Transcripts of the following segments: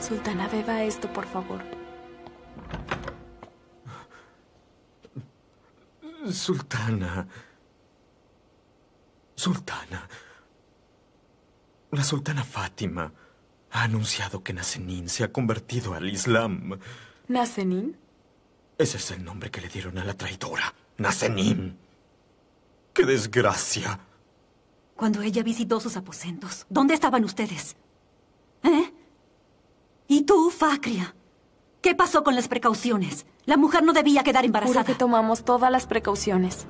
Sultana, beba esto, por favor. Sultana. Sultana. La sultana Fátima ha anunciado que Nazanin se ha convertido al Islam. ¿Nazanin? Ese es el nombre que le dieron a la traidora. Nazanin. ¡Qué desgracia! Cuando ella visitó sus aposentos, ¿dónde estaban ustedes? ¿Eh? ¿Y tú, Fakria? ¿Qué pasó con las precauciones? La mujer no debía quedar embarazada. Juro que tomamos todas las precauciones.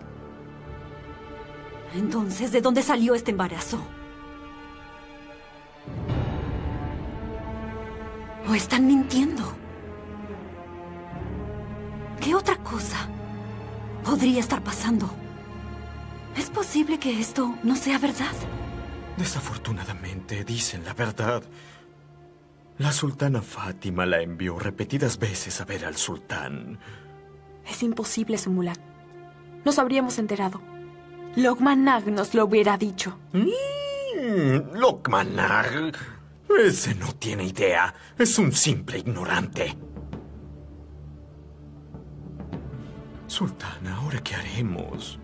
Entonces, ¿de dónde salió este embarazo? ¿O están mintiendo? ¿Qué otra cosa podría estar pasando? ¿Es posible que esto no sea verdad? Desafortunadamente, dicen la verdad. La sultana Fátima la envió repetidas veces a ver al sultán. Es imposible, Sumulak. Nos habríamos enterado. Lokman Nag nos lo hubiera dicho. Lokman Nag. Ese no tiene idea. Es un simple ignorante. Sultana, ¿ahora qué haremos?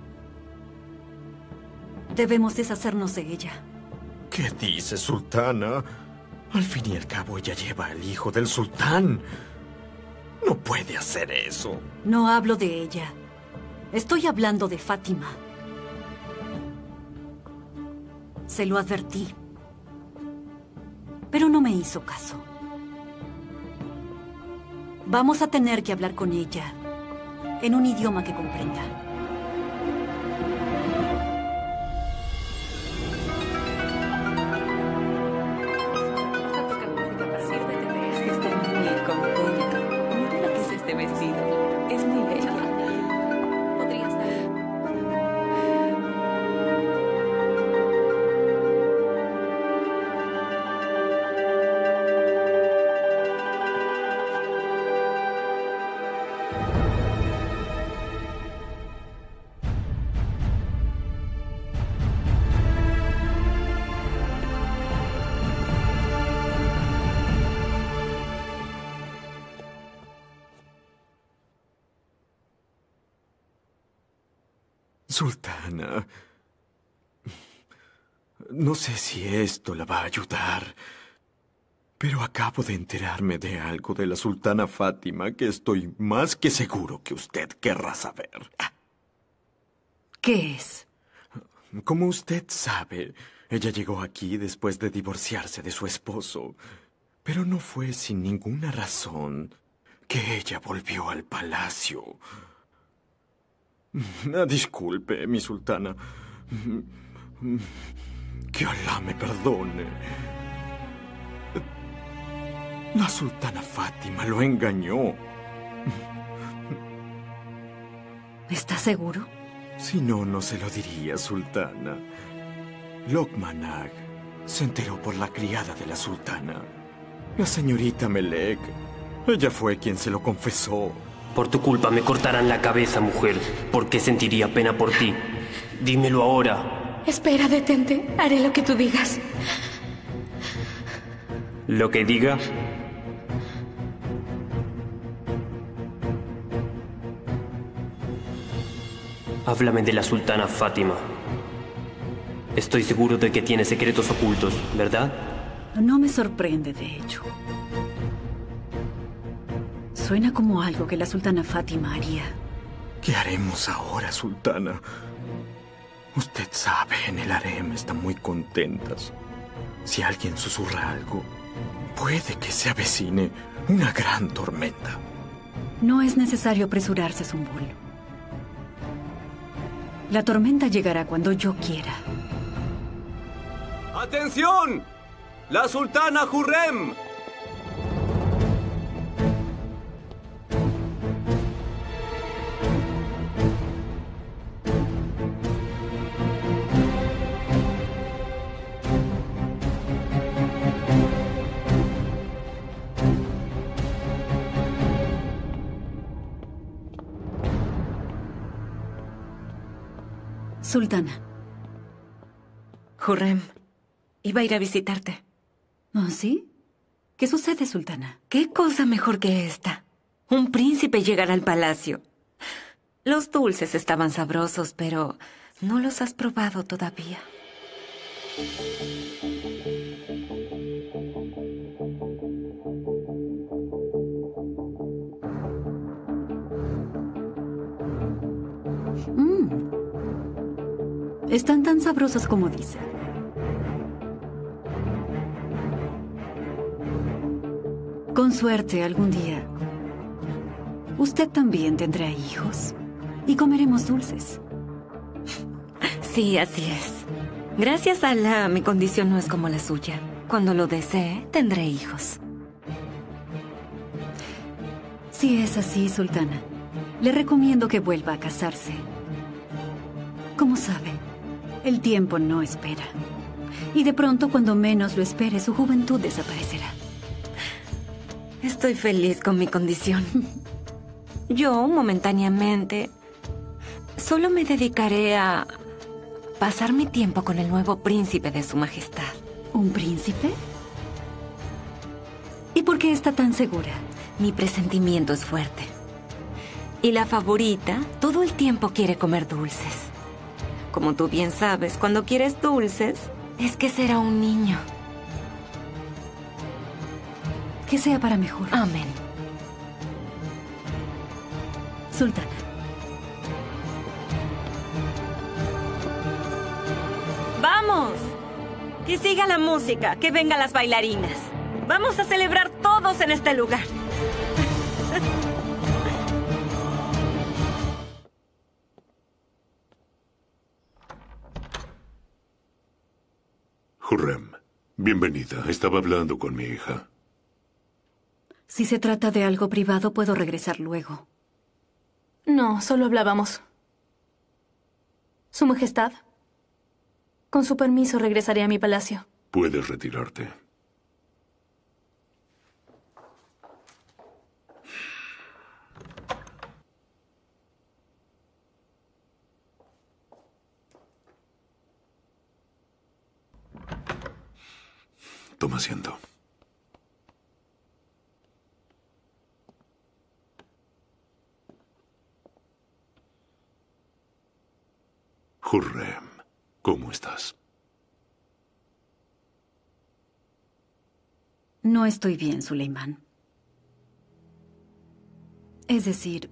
Debemos deshacernos de ella. ¿Qué dice, sultana? Al fin y al cabo, ella lleva al hijo del sultán. No puede hacer eso. No hablo de ella. Estoy hablando de Fátima. Se lo advertí. Pero no me hizo caso. Vamos a tener que hablar con ella en un idioma que comprenda. Sultana, no sé si esto la va a ayudar, pero acabo de enterarme de algo de la sultana Fátima que estoy más que seguro que usted querrá saber. ¿Qué es? Como usted sabe, ella llegó aquí después de divorciarse de su esposo, pero no fue sin ninguna razón que ella volvió al palacio. Disculpe, mi sultana. Que Alá me perdone. La sultana Fátima lo engañó. ¿Estás seguro? Si no, no se lo diría, sultana. Lokman Nag se enteró por la criada de la sultana, la señorita Melek. Ella fue quien se lo confesó. Por tu culpa me cortarán la cabeza, mujer. ¿Por qué sentiría pena por ti? Dímelo ahora. Espera, detente. Haré lo que tú digas. ¿Lo que diga? Háblame de la sultana Fátima. Estoy seguro de que tiene secretos ocultos, ¿verdad? No me sorprende, de hecho. Suena como algo que la sultana Fátima haría. ¿Qué haremos ahora, sultana? Usted sabe, en el harem están muy contentas. Si alguien susurra algo, puede que se avecine una gran tormenta. No es necesario apresurarse, Zumbul. La tormenta llegará cuando yo quiera. ¡Atención! ¡La sultana Hurrem! Sultana. Hurrem, iba a ir a visitarte. ¿Ah, sí? ¿Qué sucede, sultana? ¿Qué cosa mejor que esta? Un príncipe llegar al palacio. Los dulces estaban sabrosos, pero no los has probado todavía. Están tan sabrosos como dicen. Con suerte, algún día, usted también tendrá hijos y comeremos dulces. Sí, así es. Gracias a Alá, mi condición no es como la suya. Cuando lo desee, tendré hijos. Si es así, sultana, le recomiendo que vuelva a casarse. Como sabe, el tiempo no espera. Y de pronto, cuando menos lo espere, su juventud desaparecerá. Estoy feliz con mi condición. Yo, momentáneamente, solo me dedicaré a pasar mi tiempo con el nuevo príncipe de su majestad. ¿Un príncipe? ¿Y por qué está tan segura? Mi presentimiento es fuerte. Y la favorita todo el tiempo quiere comer dulces. Como tú bien sabes, cuando quieres dulces, es que será un niño. Que sea para mejor. Amén. Sultana. ¡Vamos! Que siga la música, que vengan las bailarinas. Vamos a celebrar todos en este lugar. Hurrem, bienvenida. Estaba hablando con mi hija. Si se trata de algo privado, puedo regresar luego. No, solo hablábamos. Su Majestad, con su permiso regresaré a mi palacio. Puedes retirarte. Toma asiento. Hurrem, ¿cómo estás? No estoy bien, Suleimán. Es decir,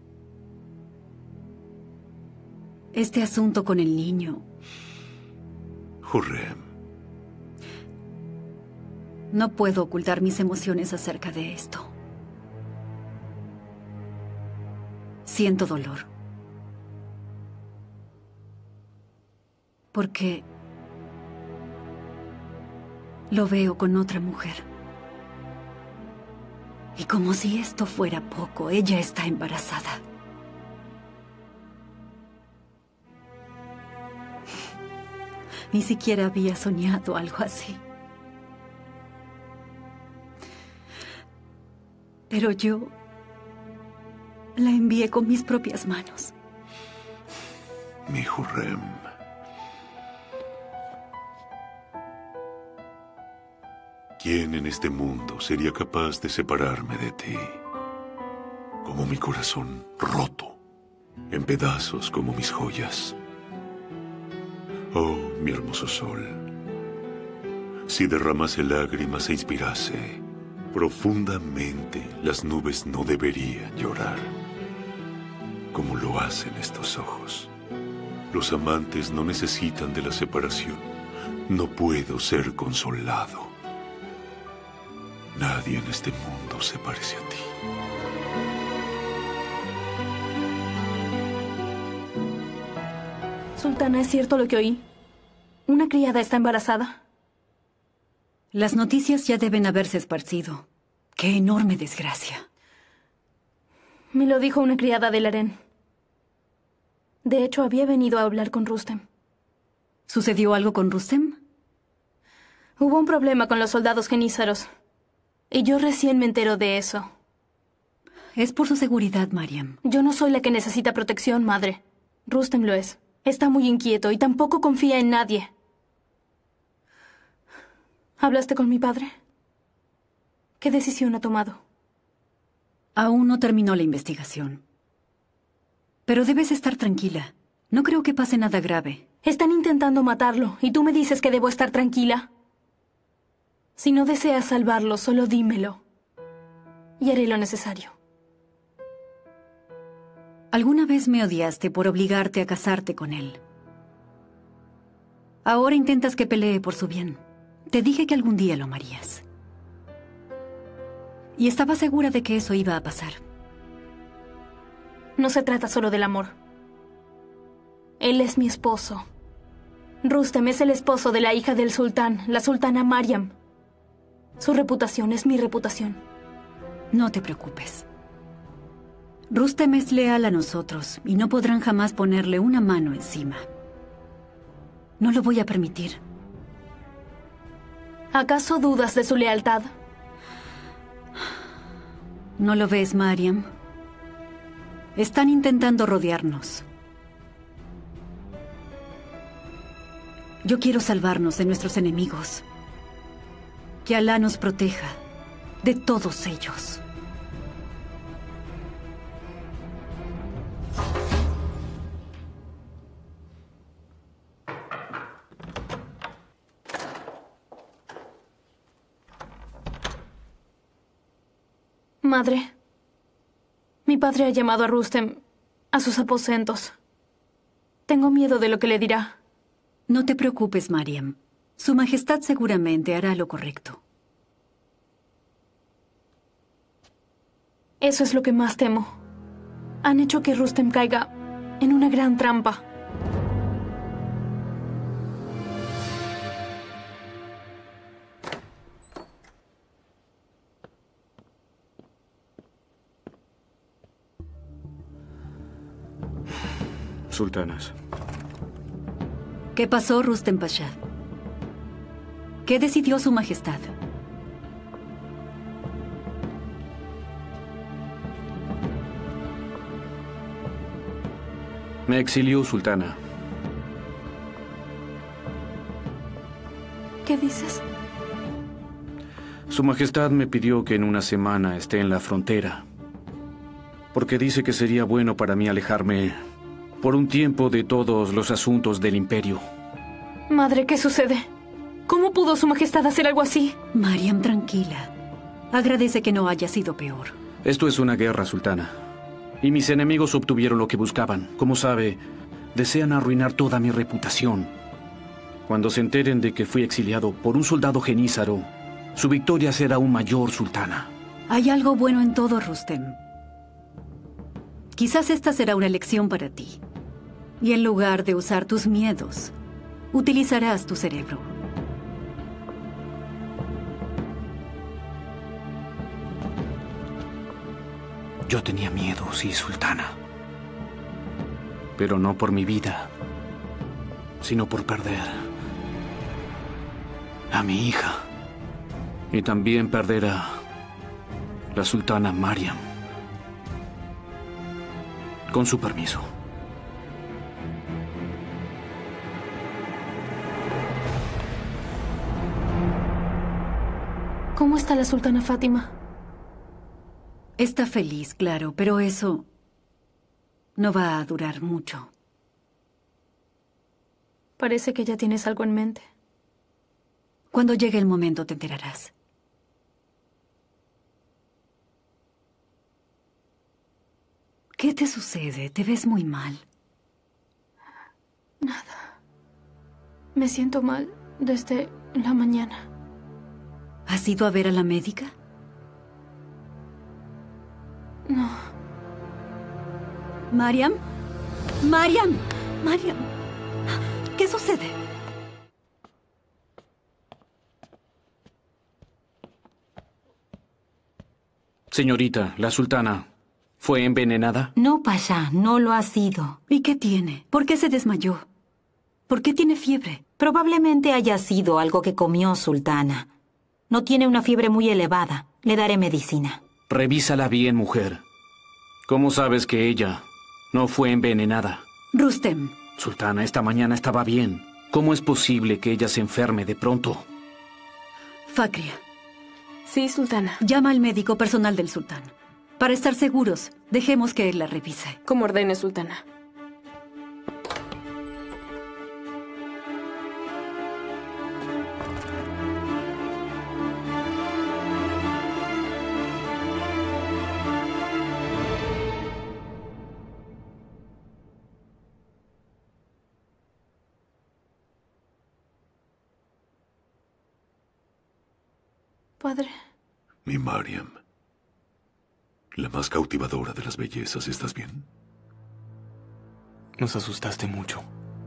este asunto con el niño. Hurrem. No puedo ocultar mis emociones acerca de esto. Siento dolor. Porque lo veo con otra mujer. Y como si esto fuera poco, ella está embarazada. Ni siquiera había soñado algo así. Pero yo la envié con mis propias manos. Mi Hurrem. ¿Quién en este mundo sería capaz de separarme de ti? Como mi corazón roto, en pedazos como mis joyas. Oh, mi hermoso sol. Si derramase lágrimas e inspirase profundamente, las nubes no deberían llorar, como lo hacen estos ojos. Los amantes no necesitan de la separación. No puedo ser consolado. Nadie en este mundo se parece a ti. Sultana, ¿es cierto lo que oí? ¿Una criada está embarazada? Las noticias ya deben haberse esparcido. ¡Qué enorme desgracia! Me lo dijo una criada del harén. De hecho, había venido a hablar con Rustem. ¿Sucedió algo con Rustem? Hubo un problema con los soldados genízaros. Y yo recién me entero de eso. Es por su seguridad, Mariam. Yo no soy la que necesita protección, madre. Rustem lo es. Está muy inquieto y tampoco confía en nadie. ¿Hablaste con mi padre? ¿Qué decisión ha tomado? Aún no terminó la investigación. Pero debes estar tranquila. No creo que pase nada grave. Están intentando matarlo, y tú me dices que debo estar tranquila. Si no deseas salvarlo, solo dímelo. Y haré lo necesario. Alguna vez me odiaste por obligarte a casarte con él. Ahora intentas que pelee por su bien. Te dije que algún día lo amarías. Y estaba segura de que eso iba a pasar. No se trata solo del amor. Él es mi esposo. Rustem es el esposo de la hija del sultán, la sultana Mariam. Su reputación es mi reputación. No te preocupes. Rustem es leal a nosotros y no podrán jamás ponerle una mano encima. No lo voy a permitir. ¿Acaso dudas de su lealtad? ¿No lo ves, Mariam? Están intentando rodearnos. Yo quiero salvarnos de nuestros enemigos. Que Alá nos proteja de todos ellos. Madre, mi padre ha llamado a Rustem a sus aposentos. Tengo miedo de lo que le dirá. No te preocupes, Mariam. Su Majestad seguramente hará lo correcto. Eso es lo que más temo. Han hecho que Rustem caiga en una gran trampa. Sultanas. ¿Qué pasó, Rustem Pasha? ¿Qué decidió su Majestad? Me exilió, Sultana. ¿Qué dices? Su Majestad me pidió que en una semana esté en la frontera, porque dice que sería bueno para mí alejarme por un tiempo de todos los asuntos del imperio. Madre, ¿qué sucede? ¿Cómo pudo su Majestad hacer algo así? Mariam, tranquila. Agradece que no haya sido peor. Esto es una guerra, Sultana. Y mis enemigos obtuvieron lo que buscaban. Como sabe, desean arruinar toda mi reputación. Cuando se enteren de que fui exiliado por un soldado genízaro, su victoria será aún mayor, Sultana. Hay algo bueno en todo, Rustem. Quizás esta será una lección para ti. Y en lugar de usar tus miedos, utilizarás tu cerebro. Yo tenía miedo, sí, Sultana. Pero no por mi vida, sino por perder a mi hija. Y también perder a la sultana Mariam. Con su permiso. ¿Cómo está la sultana Fátima? Está feliz, claro, pero eso no va a durar mucho. Parece que ya tienes algo en mente. Cuando llegue el momento te enterarás. ¿Qué te sucede? Te ves muy mal. Nada. Me siento mal desde la mañana. ¿Has ido a ver a la médica? No. ¿Mariam? ¡Mariam! ¡Mariam! ¿Qué sucede? Señorita, la sultana, ¿fue envenenada? No, Pasha, no lo ha sido. ¿Y qué tiene? ¿Por qué se desmayó? ¿Por qué tiene fiebre? Probablemente haya sido algo que comió, sultana. No tiene una fiebre muy elevada. Le daré medicina. Revísala bien, mujer. ¿Cómo sabes que ella no fue envenenada? Rustem. Sultana, esta mañana estaba bien. ¿Cómo es posible que ella se enferme de pronto? Fakria, Sí, sultana. Llama al médico personal del sultán. Para estar seguros, dejemos que él la revise. Como ordene, sultana. Padre. Mi Mariam. La más cautivadora de las bellezas, ¿estás bien? Nos asustaste mucho.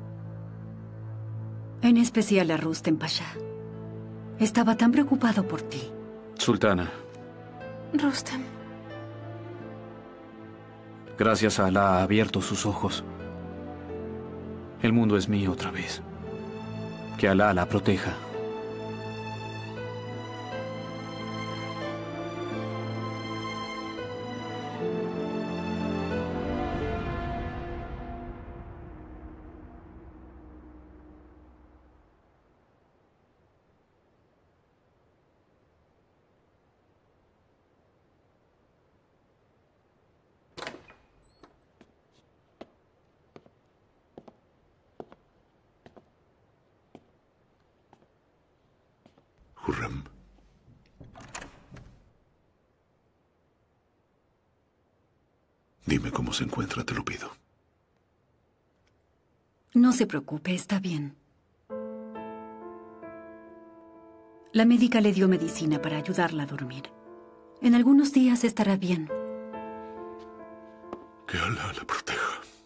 En especial a Rustem Pasha. Estaba tan preocupado por ti. Sultana, Rustem. gracias a Alá ha abierto sus ojos. El mundo es mío otra vez. Que Alá la proteja. Hurrem. Dime cómo se encuentra, te lo pido. No se preocupe, está bien. La médica le dio medicina para ayudarla a dormir. En algunos días estará bien. Que Alá la proteja.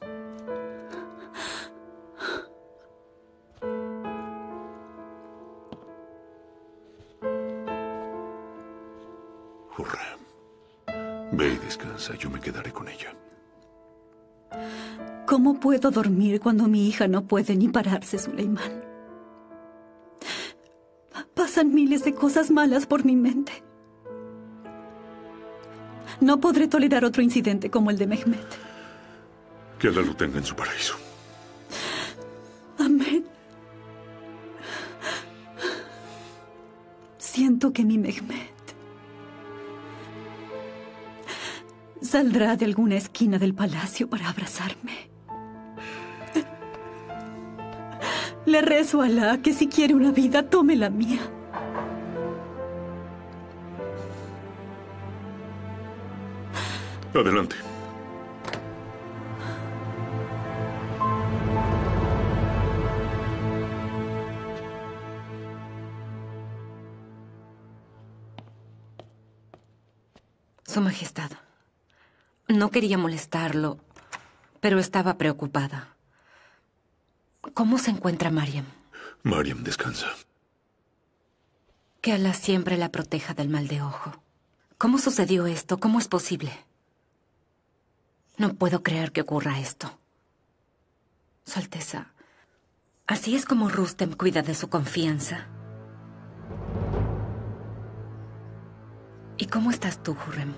Hurrem. Ve y descansa, yo me quedaré con ella. ¿Cómo puedo dormir cuando mi hija no puede ni pararse, Suleimán? Pasan miles de cosas malas por mi mente. No podré tolerar otro incidente como el de Mehmet. Que Alá lo tenga en su paraíso. Amén. Siento que mi Mehmet saldrá de alguna esquina del palacio para abrazarme. Le rezo a Alá que si quiere una vida, tome la mía. Adelante. Su Majestad, no quería molestarlo, pero estaba preocupada. ¿Cómo se encuentra Mariam? Mariam descansa. Que Alá siempre la proteja del mal de ojo. ¿Cómo sucedió esto? ¿Cómo es posible? No puedo creer que ocurra esto. Su Alteza, ¿así es como Rustem cuida de su confianza? ¿Y cómo estás tú, Hurrem?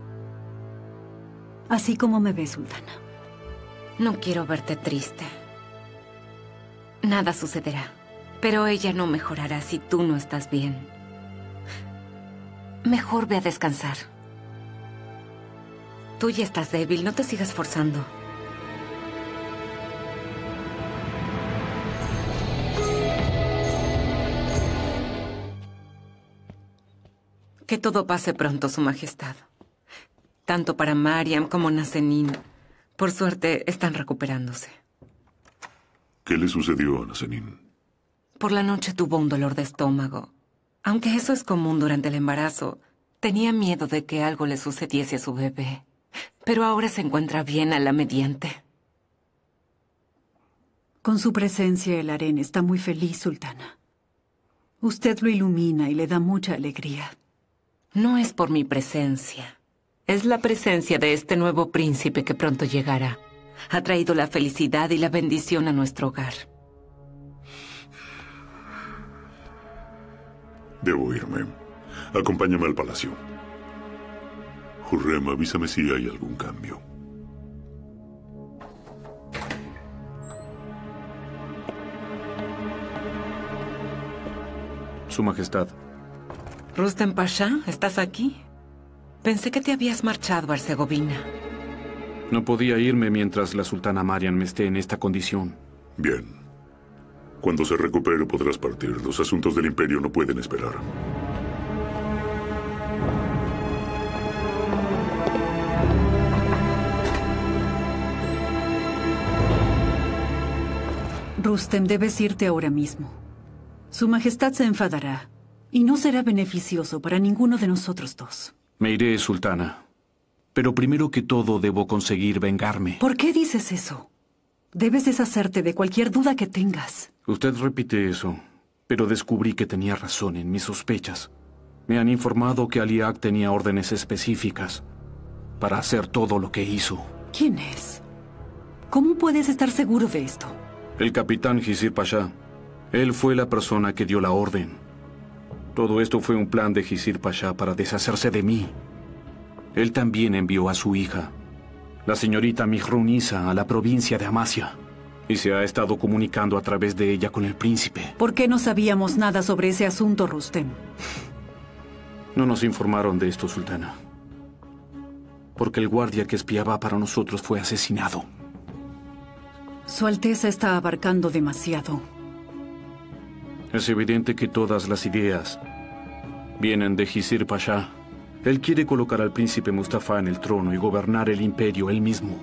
Así como me ve, sultana. No quiero verte triste. Nada sucederá, pero ella no mejorará si tú no estás bien. Mejor ve a descansar. Tú ya estás débil, no te sigas forzando. Que todo pase pronto, Su Majestad. Tanto para Mariam como Nazanin. Por suerte, están recuperándose. ¿Qué le sucedió a Nazanin? Por la noche tuvo un dolor de estómago. Aunque eso es común durante el embarazo, tenía miedo de que algo le sucediese a su bebé. Pero ahora se encuentra bien a la mediante. Con su presencia, el harén está muy feliz, sultana. Usted lo ilumina y le da mucha alegría. No es por mi presencia. Es la presencia de este nuevo príncipe que pronto llegará. Ha traído la felicidad y la bendición a nuestro hogar. Debo irme. Acompáñame al palacio. Hurrem, avísame si hay algún cambio. Su Majestad, Rustem Pasha, ¿estás aquí? Pensé que te habías marchado a Herzegovina. No podía irme mientras la sultana Mariam esté en esta condición. Bien. Cuando se recupere podrás partir. Los asuntos del imperio no pueden esperar. Rustem, debes irte ahora mismo. Su Majestad se enfadará y no será beneficioso para ninguno de nosotros dos. Me iré, sultana. Pero primero que todo debo conseguir vengarme. ¿Por qué dices eso? Debes deshacerte de cualquier duda que tengas. Usted repite eso, pero descubrí que tenía razón en mis sospechas. Me han informado que Aliag tenía órdenes específicas para hacer todo lo que hizo. ¿Quién es? ¿Cómo puedes estar seguro de esto? El capitán Gizir Pasha. Él fue la persona que dio la orden. Todo esto fue un plan de Gizir Pasha para deshacerse de mí. Él también envió a su hija, la señorita Mihrunisa, a la provincia de Amasya. Y se ha estado comunicando a través de ella con el príncipe. ¿Por qué no sabíamos nada sobre ese asunto, Rustem? No nos informaron de esto, sultana. Porque el guardia que espiaba para nosotros fue asesinado. Su Alteza está abarcando demasiado. Es evidente que todas las ideas vienen de Gizir Pasha. Él quiere colocar al príncipe Mustafa en el trono y gobernar el imperio él mismo.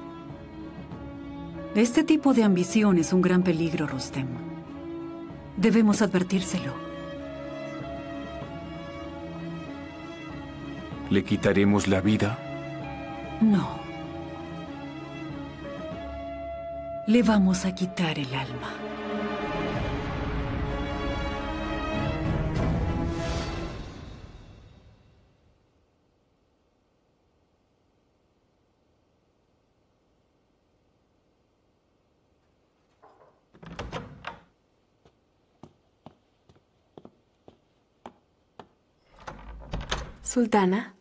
Este tipo de ambición es un gran peligro, Rustem. Debemos advertírselo. ¿Le quitaremos la vida? No. Le vamos a quitar el alma. Sultana.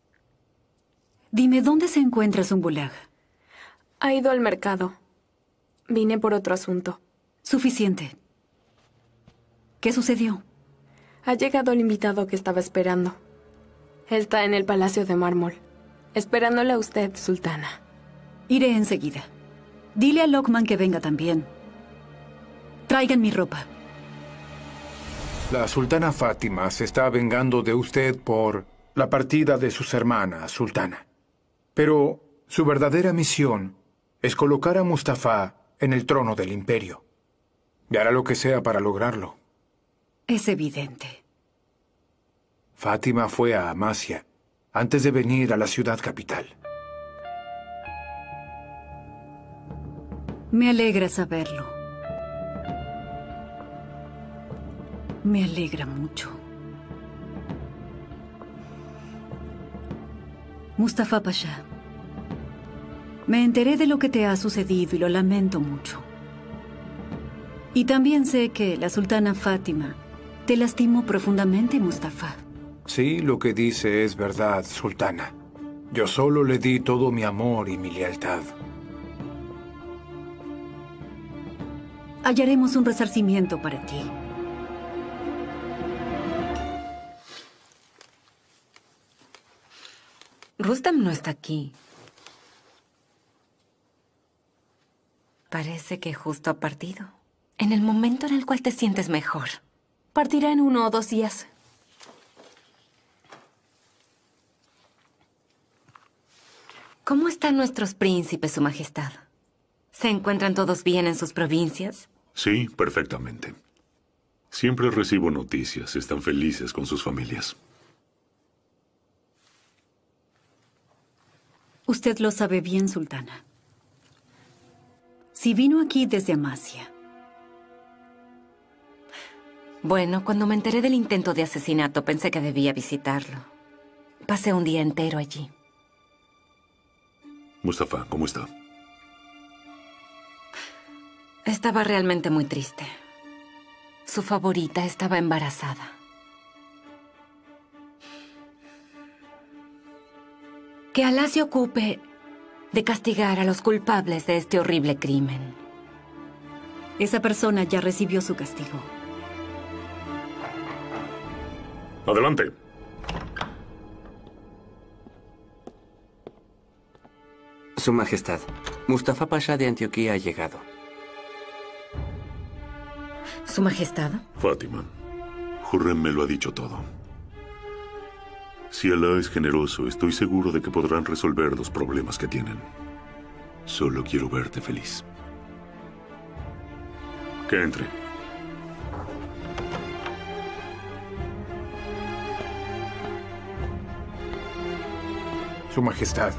Dime, ¿dónde se encuentra Zumbulag? Ha ido al mercado. Vine por otro asunto. Suficiente. ¿Qué sucedió? Ha llegado el invitado que estaba esperando. Está en el Palacio de Mármol, esperándole a usted, Sultana. Iré enseguida. Dile a Lokman que venga también. Traigan mi ropa. La sultana Fátima se está vengando de usted por la partida de sus hermanas, sultana. Pero su verdadera misión es colocar a Mustafa en el trono del imperio. Y hará lo que sea para lograrlo. Es evidente. Fátima fue a Amasya antes de venir a la ciudad capital. Me alegra saberlo. Me alegra mucho. Mustafa Pasha, me enteré de lo que te ha sucedido y lo lamento mucho. Y también sé que la sultana Fátima te lastimó profundamente, Mustafa. Sí, lo que dice es verdad, sultana. Yo solo le di todo mi amor y mi lealtad. Hallaremos un resarcimiento para ti. Rustem no está aquí. Parece que justo ha partido. En el momento en el cual te sientes mejor. Partirá en 1 o 2 días. ¿Cómo están nuestros príncipes, Su Majestad? ¿Se encuentran todos bien en sus provincias? Sí, perfectamente. Siempre recibo noticias. Están felices con sus familias. Usted lo sabe bien, sultana. Si vino aquí desde Amasya. Bueno, cuando me enteré del intento de asesinato, pensé que debía visitarlo. Pasé un día entero allí. Mustafa, ¿cómo está? Estaba realmente muy triste. Su favorita estaba embarazada. Que Alá se ocupe de castigar a los culpables de este horrible crimen. Esa persona ya recibió su castigo. Adelante. Su Majestad, Mustafa Pasha de Antioquía ha llegado. ¿Su Majestad? Fátima, Hurrem me lo ha dicho todo. Si Alá es generoso, estoy seguro de que podrán resolver los problemas que tienen. Solo quiero verte feliz. Que entre. Su Majestad.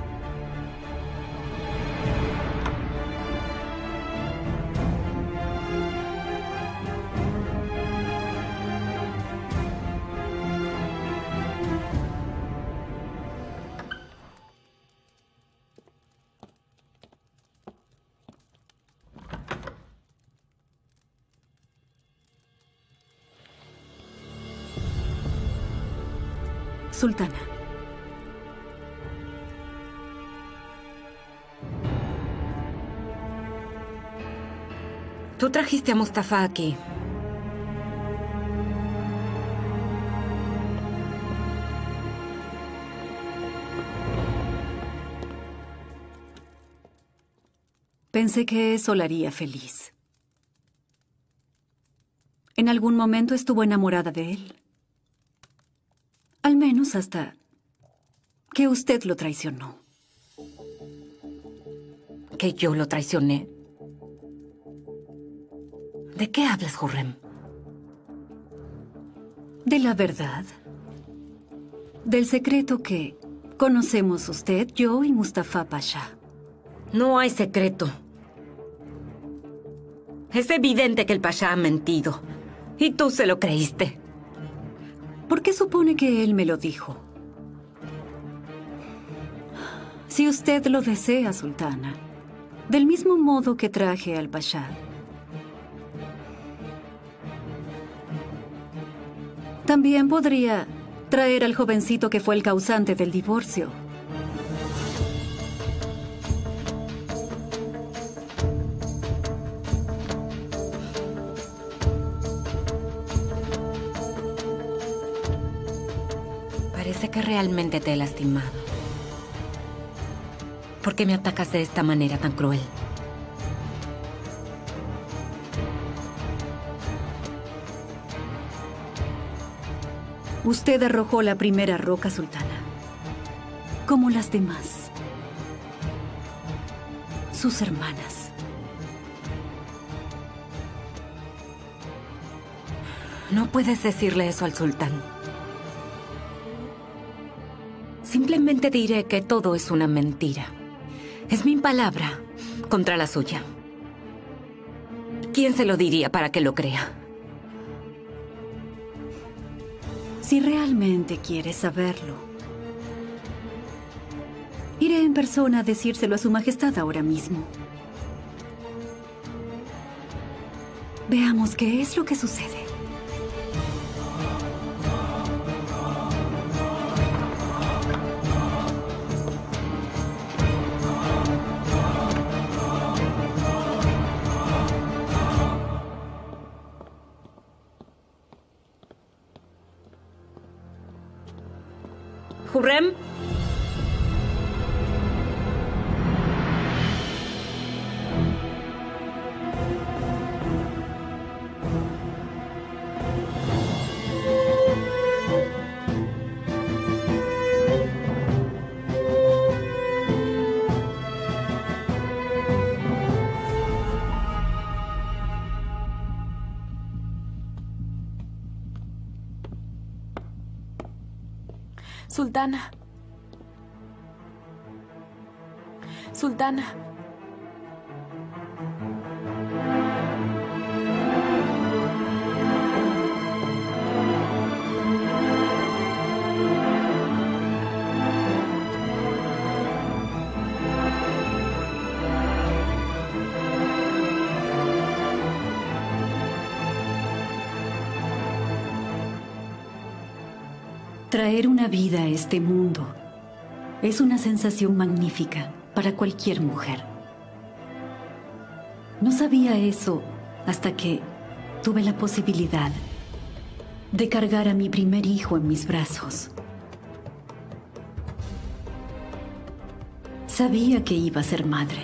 Sultana. Tú trajiste a Mustafa aquí. Pensé que eso la haría feliz. En algún momento estuvo enamorada de él. Al menos hasta que usted lo traicionó. ¿Que yo lo traicioné? ¿De qué hablas, Hurrem? De la verdad. Del secreto que conocemos usted, yo y Mustafa Pasha. No hay secreto. Es evidente que el Pasha ha mentido. Y tú se lo creíste. ¿Por qué supone que él me lo dijo? Si usted lo desea, Sultana, del mismo modo que traje al Pasha, también podría traer al jovencito que fue el causante del divorcio. Parece que realmente te he lastimado. ¿Por qué me atacas de esta manera tan cruel? Usted arrojó la primera roca, Sultana. Como las demás. Sus hermanas. No puedes decirle eso al sultán. Simplemente diré que todo es una mentira. Es mi palabra contra la suya. ¿Quién se lo diría para que lo crea? Si realmente quiere saberlo, iré en persona a decírselo a Su Majestad ahora mismo. Veamos qué es lo que sucede. Hurrem. Sultana. Sultana. Traer una vida a este mundo es una sensación magnífica para cualquier mujer. No sabía eso hasta que tuve la posibilidad de cargar a mi primer hijo en mis brazos. Sabía que iba a ser madre.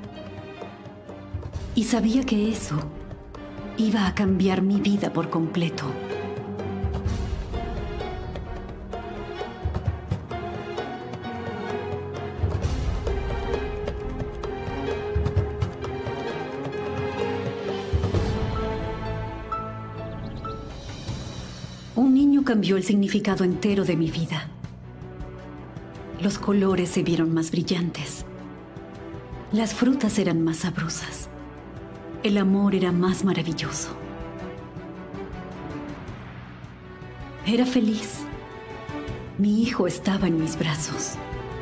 Y sabía que eso iba a cambiar mi vida por completo. Un niño cambió el significado entero de mi vida. Los colores se vieron más brillantes. Las frutas eran más sabrosas. El amor era más maravilloso. Era feliz. Mi hijo estaba en mis brazos.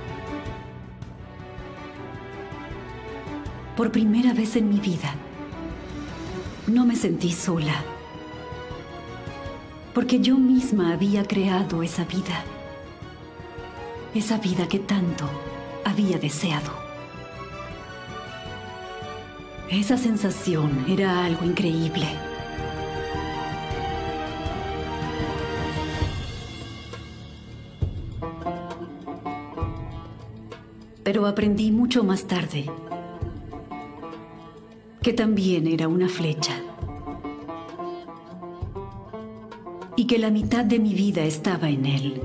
Por primera vez en mi vida, no me sentí sola. Porque yo misma había creado esa vida. Esa vida que tanto había deseado. Esa sensación era algo increíble. Pero aprendí mucho más tarde que también era una flecha. Y que la mitad de mi vida estaba en él.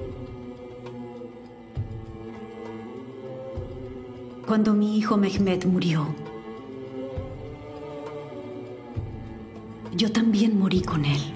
Cuando mi hijo Mehmet murió, yo también morí con él.